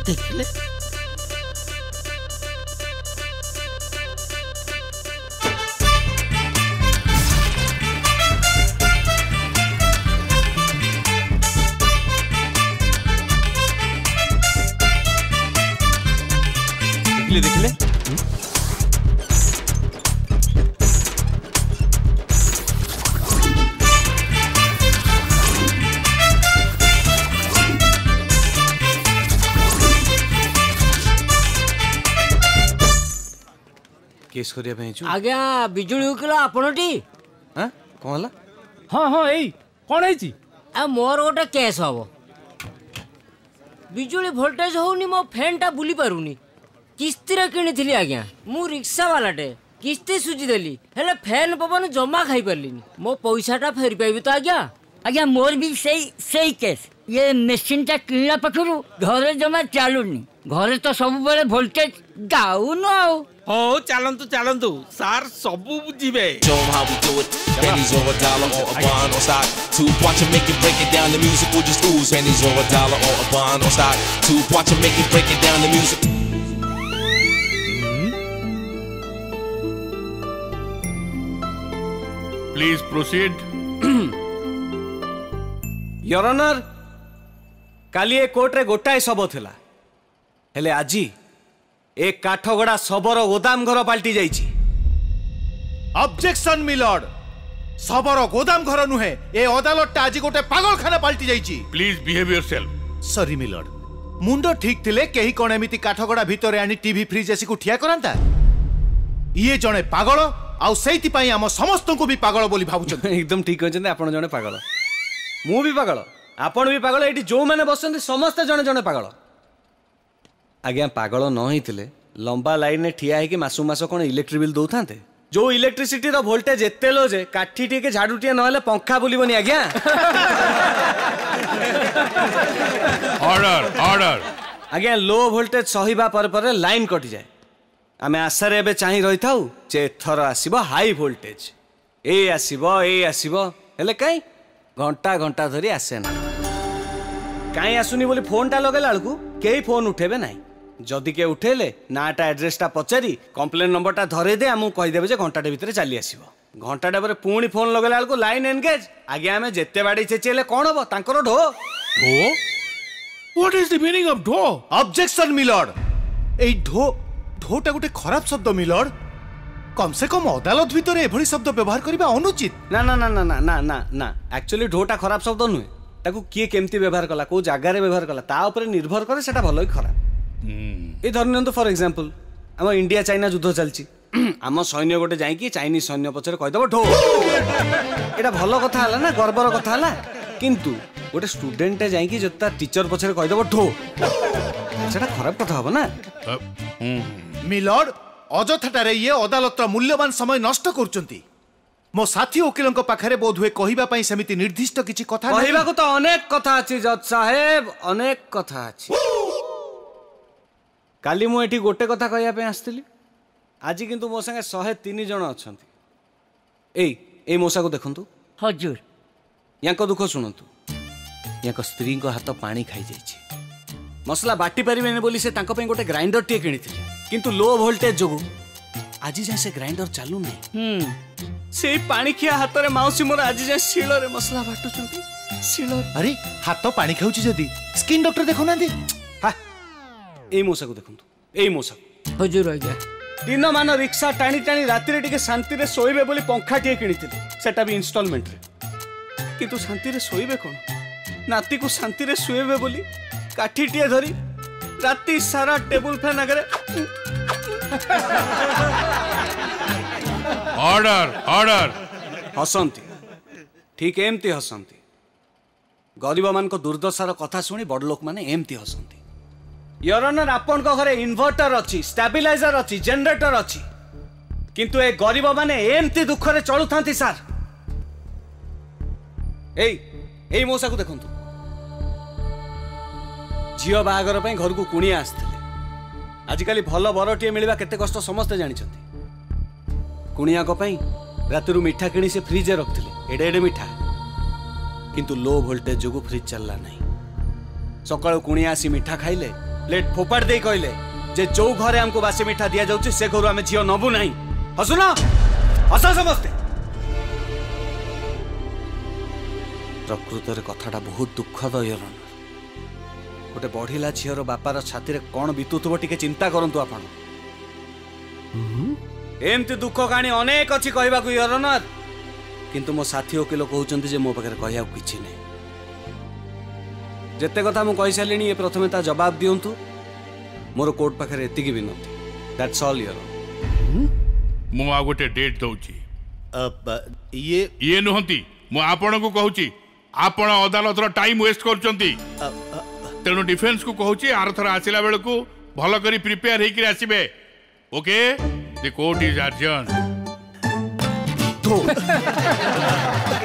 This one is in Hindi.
देखले देखले केस करिया पे छु आज्ञा बिजुली उकिल आपनटी हां कोन हला हाँ हाँ एई कौन है आ मोर गोटे केस हबो बिजुली वोल्टेज होउनी मो फैन टा बुली पारुनी किस्ती रे किनिथिली आज्ञा मु रिक्शा वालाटे किस्ती सुजी देली हेले फैन पवन जमा खाई परलिनी मो पैसा टा फेरी पाइबी तो आज्ञा आज्ञा मोर भी सही केस ये मेसीन टा किणला पखरु घरे जमा चालुनी घरे तो सब बेले वोल्टेज डाउन आउ हो चलंतु चलंतु सार सबु बुझिबे Show 'em how we do it. Pennies or a dollar or a bond or stock. 2 watch and make it break it down. The music will just ooze. Pennies or a dollar or a bond or stock. 2 watch and make it break it down. The music. Please proceed. Your honour काली ए कोर्ट रे गोटाए शब थिला हेले आजी एक काठगड़ा शबर गोदाम घर पाल्टी जाइछि। ऑब्जेक्शन मिलॉर्ड शबर गोदाम घर नुहे ए अदालत आज गोटे पागल खाना पाल्टी जाइछि। Please behave yourself. Sorry my lord मुंडो ठीक थिले केही कोन एमिति काठगड़ा भितरे आनी टीवी फ्रिज एसी को ठिया करंता ये जणे पागल आउ सेति पई हम समस्त को भी पागल बोली भाबुछन। एकदम ठीक कहछन आपण जणे पागल मु भी पागल आपण भी पागल एठी जो माने बसंती समस्त जणे जणे पागल। आज्ञा पागल न होइतिले लंबा लाइन में ठिया है कि मासु मास कोन इलेक्ट्रिक बिल दउथांते जो इलेक्ट्रिसिटी रो वोल्टेज एते लो जे काठी टी के झाड़ू टी नहले पंखा बुलिबनी आज्ञा। ऑर्डर ऑर्डर आज्ञा लो वोल्टेज सहीबा पर लाइन कटि जाए आमे आशा रे एबे चाहि रहि थाउ जे थर आसीबो हाई वोल्टेज ए आसीबो हेले काई घंटा घंटा धरी आसे ना काई आसुनी बोली फोन टा लगेला अलकू केही फोन उठेबे नाही जदि के उठेले नाटा एड्रेस टा पचारी कंप्लेन नंबर टा धरे दे हमु कहि देबे जे घंटाटे भितरे चली आसीबो घंटाटे पर पुणी फोन लगेला अलकू लाइन एंगेज आगे आमे जेते बाडी चेचेले कोन हबो तांकर ढो ढो what is the meaning of ढो? ऑब्जेक्शन मिलॉर्ड ए ढो ढोटा गोटे खराब शब्द मिलॉर्ड कम से कम अदालत भितर एभली शब्द व्यवहार करबा अनुचित। ना ना ना ना ना ना ना एक्चुअली ढोटा खराब शब्द नुहे ताकू किए केमती व्यवहार कला को जगह रे व्यवहार कला ता ऊपर निर्भर करे सेटा भलो कि खराब। ए धरनियंतु फॉर एग्जांपल हम इंडिया चाइना युद्ध चलची आम सैन्य गोटे जाई कि चाइनीज सैन्य पछरे कहि दबो ढो एटा भलो कथा हला ना गर्वर कथा हला किंतु गोटे स्टूडेंट जाई कि जता टीचर पछरे कहि दबो ढो सेटा खराब कथा हबो ना। मिलॉर्ड अजथाटारे ये अदालत मूल्यवान समय नष्ट करूचंती मो साथी वकील पाखरे बोध हुए कहिबा पई समिति निर्दिष्ट किछि कथा कहिबा को तो अनेक कथा अछि जज साहेब अनेक कथा अछि। काली मु एठी गोटे कथा कहिया पे आस्थिली आज किंतु मो संगे 103 जण अछंती एई मोसा को देखंतु हजूर याको दुख सुनंतु याको स्त्री को हाथ पानी खाई जाइछि मसला बाटी परिबेने बोली से तांको पे गोटे ग्राइंडर टे किनिथिले किंतु लो वोल्टेज जोगु आज जाय से ग्राइंडर चालू नै से पानी खिया हाथ रे माउसी मोर आज जाय शिलो रे मसला बाटुचंती शिलो अरे हाथ पानी खाउची जदी स्किन डॉक्टर देखो ना दी हा एई मोसा को देखंतु एई मोसा हजूर आज्ञा दिन मान रिक्शा टाणी टाणी राति रे टिके शांति रे सोइबे बोली पंखा टे किनिथिले सेटा भी इंस्टॉलमेंट रे किंतु शांति रे सोइबे कोन नाती को शांति रे सोइबे बोली काठी टिए धरी राति सारा टेबल फैन आगे ऑर्डर ऑर्डर हसंती ठीक एमती हसंती गरीब मान को दुर्दशार कथा शुणी बड़ लोक माने एमती हसंती। योर ऑनर आपन को घरे इन्वर्टर अछि स्टेबलाइजर अछि जनरेटर अछि किंतु ए गरीब माने एमती दुख रे चलु थांती सर। एई मोसा को देखंतु झियो बाहागर पई घर को कुणिया आस्थिले आजिकाली भल बरटीए मिलवा केते कष्ट समस्त जानिछंती कुणिया को पई रातिरु मिठा किणी से फ्रिज रे रखथिले एडे एडे मिठा किंतु लो वोल्टेज जोगु फ्रिज चलला नाही सकाळ कुणिया आसी मिठा खाइले प्लेट फोपाड़ दे कहले जे जो घरे हमको बासी मिठा दिया जाउची से घरु आमे झियो नबु नाही हसुना हस समस्ते प्रकृत रे कथाटा बहुत दुखद योर गोटे बढ़िला झीर बापार छाती रे कौन बीतुथबो टिके चिंता करंतु आपण एमती दुख कहानी अनेक अच्छी कहवाक योर ऑनर किंतु मो साथी वकील कहउचंती जे मो पाखरे कहया किछि नै जेते कथा मु कहि सालिनी ये प्रथमे ता जवाब दियंतु मोर कोर्ट पाखरे एतिकी विनती दैट्स ऑल योर मु आ गोटे डेट दउची ये नुहंती मु आपण को कहूची आपण अदालत रो टाइम वेस्ट करचंती तेणु डिफेंस को कहूची आर थर आसिला बेल को भलो करी प्रिपेयर हेकि आसीबे okay the court is urgent